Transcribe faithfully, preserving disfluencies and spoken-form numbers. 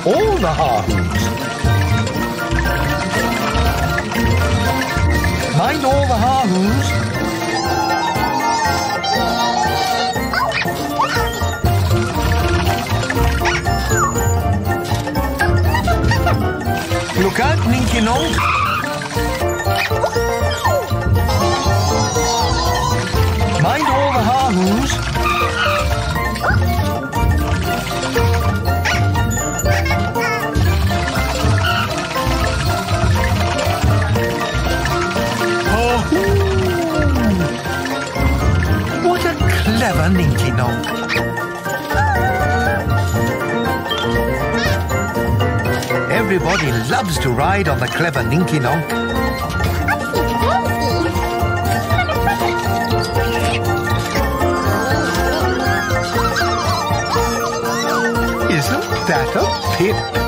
all the haahos. Mind all the haahos. Look out, Ninky Nonk. Mind all the haahos. What a clever Ninky Nonk. Everybody loves to ride on the clever Ninky Nonk. Isn't that a pip?